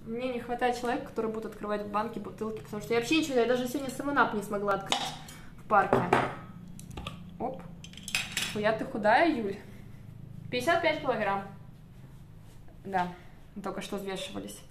Мне не хватает человека, который будет открывать банки, бутылки, потому что я вообще ничего, я даже сегодня самонап не смогла открыть в парке. Оп. Хуя ты худая, Юль. 55 килограмм. Да, только что взвешивались.